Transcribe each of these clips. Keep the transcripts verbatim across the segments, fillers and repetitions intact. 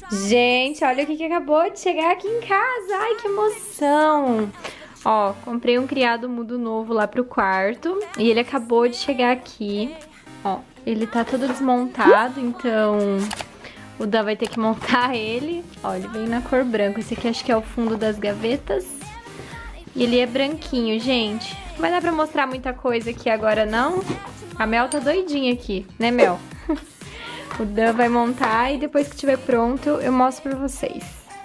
Gente, olha o que, que acabou de chegar aqui em casa. Ai, que emoção. Ó, comprei um criado mudo novo lá pro quarto. E ele acabou de chegar aqui. Ó, ele tá todo desmontado, então o Dan vai ter que montar ele. Ó, ele vem na cor branca. Esse aqui acho que é o fundo das gavetas. E ele é branquinho, gente. Não vai dar pra mostrar muita coisa aqui agora, não. A Mel tá doidinha aqui, né, Mel? O Dan vai montar e depois que estiver pronto eu mostro pra vocês.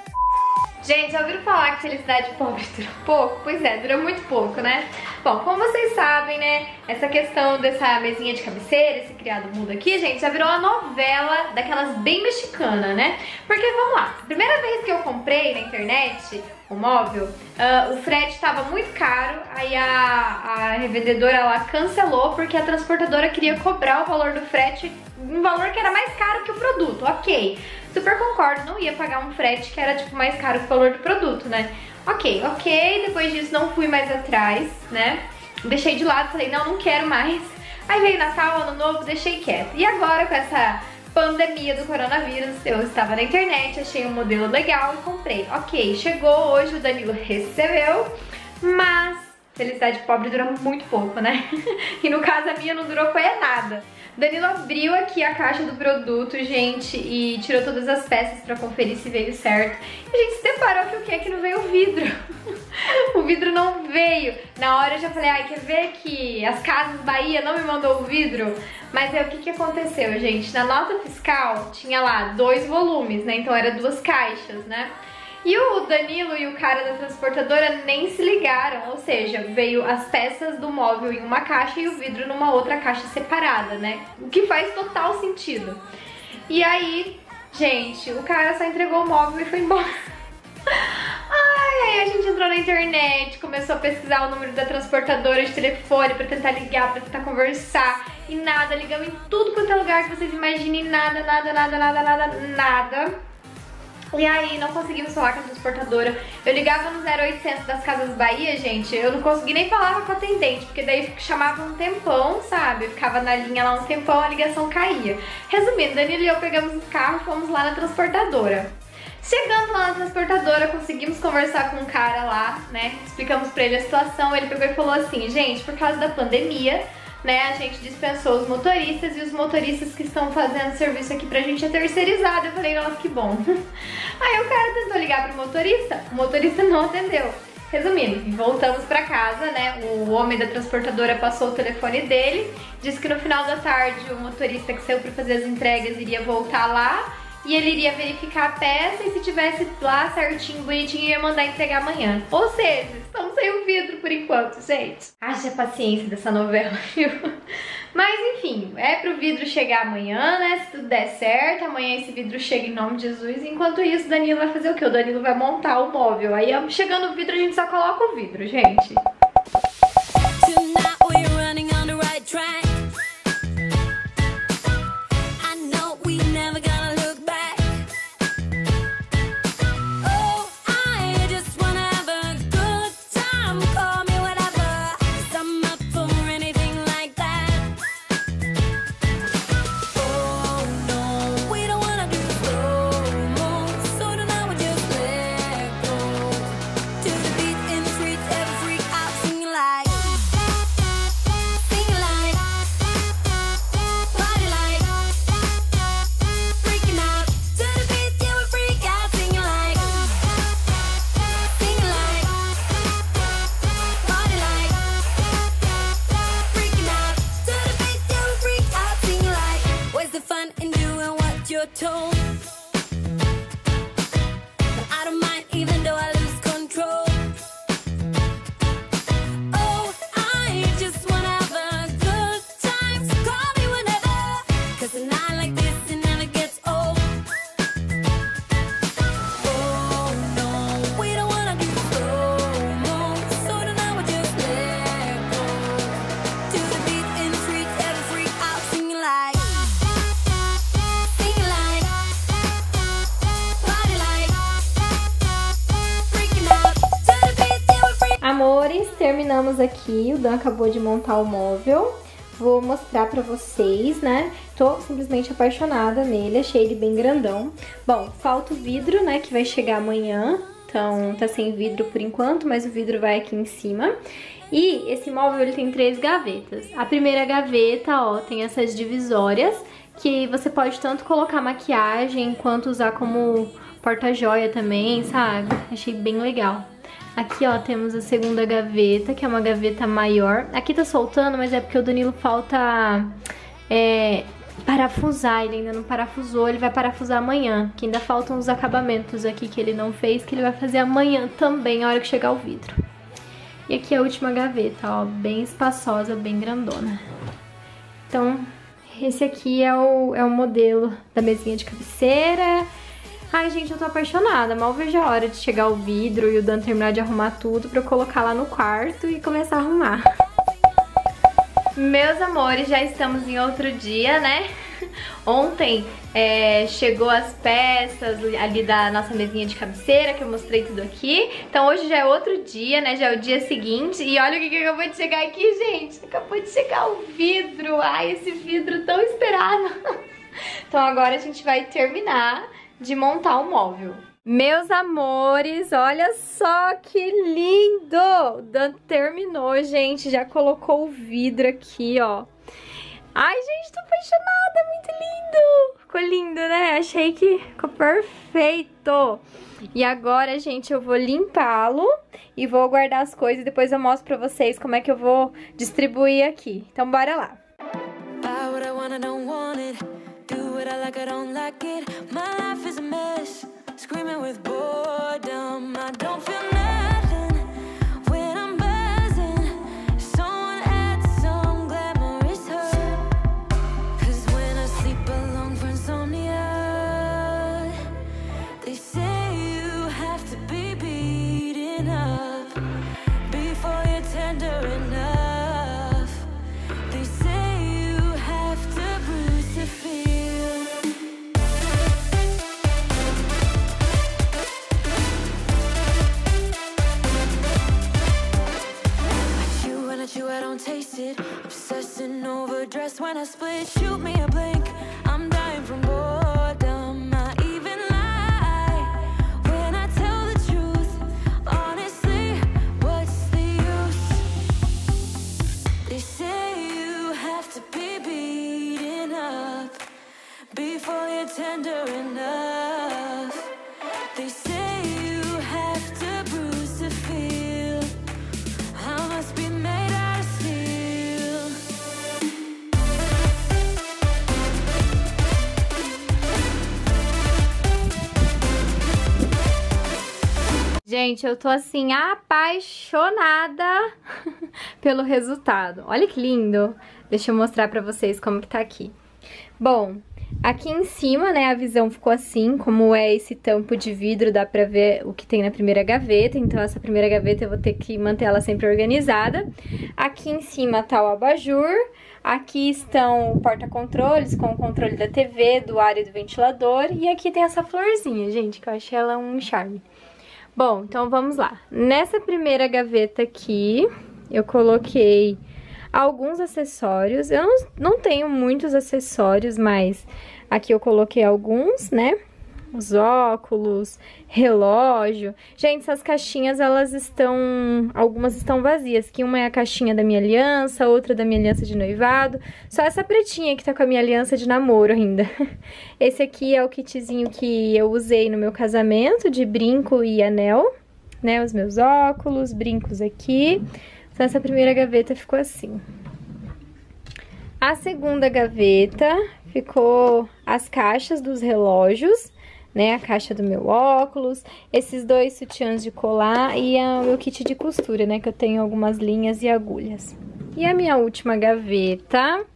Gente, já ouviram falar que felicidade pobre dura pouco? Pois é, dura muito pouco, né? Bom, como vocês sabem, né, essa questão dessa mesinha de cabeceira, esse criado mudo aqui, gente, já virou uma novela daquelas bem mexicana, né? Porque, vamos lá, a primeira vez que eu comprei na internet o móvel, uh, o frete tava muito caro, aí a, a revendedora, ela cancelou porque a transportadora queria cobrar o valor do frete, um valor que era mais caro que o produto, ok. Super concordo, não ia pagar um frete que era tipo mais caro que o valor do produto, né? Ok, ok, depois disso não fui mais atrás, né? Deixei de lado, falei, não, não quero mais. Aí veio Natal, Ano Novo, deixei quieto. E agora com essa pandemia do coronavírus, eu estava na internet, achei um modelo legal e comprei. Ok, chegou hoje, o Danilo recebeu, mas felicidade pobre dura muito pouco, né? E no caso a minha não durou foi nada. Danilo abriu aqui a caixa do produto, gente, e tirou todas as peças pra conferir se veio certo. E a gente se deparou que o que é que não veio o vidro. O vidro não veio. Na hora eu já falei, ai, quer ver que as Casas Bahia não me mandou o vidro? Mas aí o que que aconteceu, gente? Na nota fiscal tinha lá dois volumes, né? Então era duas caixas, né? E o Danilo e o cara da transportadora nem se ligaram, ou seja, veio as peças do móvel em uma caixa e o vidro numa outra caixa separada, né? O que faz total sentido. E aí, gente, o cara só entregou o móvel e foi embora. Ai, aí a gente entrou na internet, começou a pesquisar o número da transportadora de telefone pra tentar ligar, pra tentar conversar. E nada, ligamos em tudo quanto é lugar que vocês imaginem, nada, nada, nada, nada, nada, nada. E aí, não conseguimos falar com a transportadora. Eu ligava no zero oitocentos das Casas Bahia, gente, eu não consegui nem falar com a atendente, porque daí chamava um tempão, sabe? Eu ficava na linha lá um tempão, a ligação caía. Resumindo, Danilo e eu pegamos o carro e fomos lá na transportadora. Chegando lá na transportadora, conseguimos conversar com um cara lá, né? Explicamos pra ele a situação, ele pegou e falou assim, gente, por causa da pandemia, né, a gente dispensou os motoristas e os motoristas que estão fazendo serviço aqui pra gente é terceirizado. Eu falei, nossa, que bom. Aí o cara tentou ligar pro motorista, o motorista não atendeu. Resumindo, voltamos pra casa, né, o homem da transportadora passou o telefone dele, disse que no final da tarde o motorista que saiu pra fazer as entregas iria voltar lá e ele iria verificar a peça e se tivesse lá certinho, bonitinho, ia mandar entregar amanhã. Ou seja, estamos sem o vidro por enquanto, gente. Haja paciência dessa novela, viu? Mas enfim, é pro vidro chegar amanhã, né? Se tudo der certo, amanhã esse vidro chega em nome de Jesus. Enquanto isso, o Danilo vai fazer o quê? O Danilo vai montar o móvel. Aí chegando o vidro, a gente só coloca o vidro, gente. Amores, terminamos aqui, o Dan acabou de montar o móvel. vou mostrar pra vocês, né? Tô simplesmente apaixonada nele, achei ele bem grandão. Bom, falta o vidro, né, que vai chegar amanhã. Então tá sem vidro por enquanto, mas o vidro vai aqui em cima. E esse móvel ele tem três gavetas. A primeira gaveta, ó, tem essas divisórias que você pode tanto colocar maquiagem quanto usar como porta-joia também, sabe? Achei bem legal. Aqui, ó, temos a segunda gaveta, que é uma gaveta maior. Aqui tá soltando, mas é porque o Danilo falta é, parafusar. Ele ainda não parafusou, ele vai parafusar amanhã. Que ainda faltam os acabamentos aqui que ele não fez, que ele vai fazer amanhã também, na hora que chegar o vidro. E aqui a última gaveta, ó, bem espaçosa, bem grandona. Então, esse aqui é o, é o modelo da mesinha de cabeceira. Ai, gente, eu tô apaixonada. Mal vejo a hora de chegar o vidro e o Dan terminar de arrumar tudo pra eu colocar lá no quarto e começar a arrumar. Meus amores, já estamos em outro dia, né? Ontem é, chegou as peças ali da nossa mesinha de cabeceira, que eu mostrei tudo aqui. Então hoje já é outro dia, né? Já é o dia seguinte. E olha o que, que acabou de chegar aqui, gente. Acabou de chegar o vidro. Ai, esse vidro tão esperado. Então agora a gente vai terminar de montar o móvel. Meus amores, olha só que lindo! O Dan terminou, gente, já colocou o vidro aqui, ó. Ai, gente, tô apaixonada, muito lindo! Ficou lindo, né? Achei que ficou perfeito! E agora, gente, eu vou limpá-lo e vou guardar as coisas e depois eu mostro pra vocês como é que eu vou distribuir aqui. Então, bora lá! Do what I like, I don't like it. My life is a mess, screaming with boredom. I don't feel nothing when I'm buzzing. Someone add some glamorous hurt. Cause when I sleep, I long for insomnia. They say you have to be beaten up before you're tender enough. They say you have to bruise to feel. I don't taste it, obsessing over dress when I split. Shoot me a blink, I'm dying from boredom. I even lie when I tell the truth. Honestly, what's the use? They say you have to be beaten up before you're tender enough. They say you have to bruise to feel. I must be made out of steel. Gente, eu tô assim apaixonada pelo resultado. Olha que lindo. Deixa eu mostrar pra vocês como que tá aqui. Bom, aqui em cima, né, a visão ficou assim, como é esse tampo de vidro, dá pra ver o que tem na primeira gaveta, então essa primeira gaveta eu vou ter que manter ela sempre organizada. Aqui em cima tá o abajur, aqui estão o porta-controles com o controle da T V, do ar e do ventilador, e aqui tem essa florzinha, gente, que eu achei ela um charme. Bom, então vamos lá. Nessa primeira gaveta aqui, eu coloquei alguns acessórios. Eu não, não tenho muitos acessórios, mas aqui eu coloquei alguns, né? Os óculos, relógio. Gente, essas caixinhas, elas estão... Algumas estão vazias. Aqui uma é a caixinha da minha aliança, outra da minha aliança de noivado. Só essa pretinha que tá com a minha aliança de namoro ainda. Esse aqui é o kitzinho que eu usei no meu casamento, de brinco e anel, né? Os meus óculos, brincos aqui. Então, essa primeira gaveta ficou assim. A segunda gaveta ficou as caixas dos relógios, né? A caixa do meu óculos, esses dois sutiãs de colar e o meu kit de costura, né? Que eu tenho algumas linhas e agulhas. E a minha última gaveta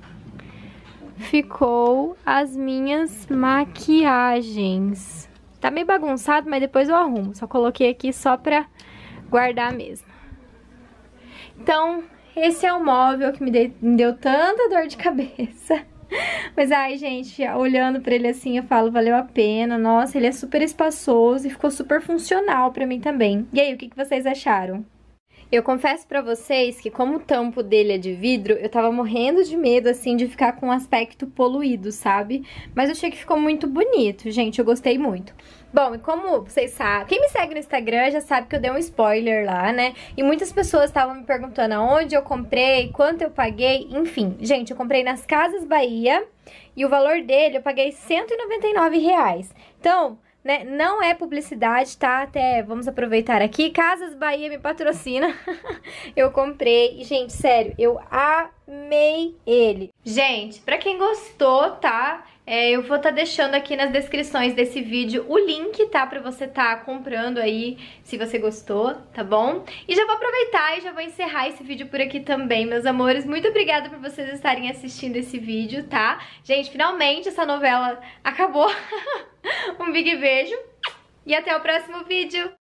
ficou as minhas maquiagens. Tá meio bagunçado, mas depois eu arrumo. Só coloquei aqui só pra guardar mesmo. Então, esse é o móvel que me, de, me deu tanta dor de cabeça. Mas, ai, gente, olhando pra ele assim, eu falo, valeu a pena. Nossa, ele é super espaçoso e ficou super funcional pra mim também. E aí, o que, que vocês acharam? Eu confesso pra vocês que como o tampo dele é de vidro, eu tava morrendo de medo, assim, de ficar com um aspecto poluído, sabe? Mas eu achei que ficou muito bonito, gente, eu gostei muito. Bom, e como vocês sabem, quem me segue no Instagram já sabe que eu dei um spoiler lá, né? E muitas pessoas estavam me perguntando aonde eu comprei, quanto eu paguei, enfim. Gente, eu comprei nas Casas Bahia e o valor dele eu paguei cento e noventa e nove reais. Então... né? Não é publicidade, tá? Até vamos aproveitar aqui. Casas Bahia me patrocina. Eu comprei e, gente, sério, eu amei ele. Gente, pra quem gostou, tá? É, eu vou estar tá deixando aqui nas descrições desse vídeo o link, tá? Pra você tá comprando aí, se você gostou, tá bom? E já vou aproveitar e já vou encerrar esse vídeo por aqui também, meus amores. Muito obrigada por vocês estarem assistindo esse vídeo, tá? Gente, finalmente essa novela acabou. Um big beijo e até o próximo vídeo.